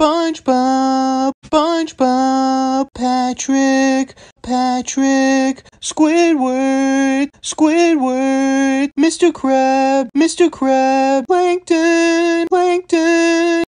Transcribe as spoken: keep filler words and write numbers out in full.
SpongeBob, SpongeBob, Patrick, Patrick, Squidward, Squidward, Mister Crab, Mister Crab, Plankton, Plankton.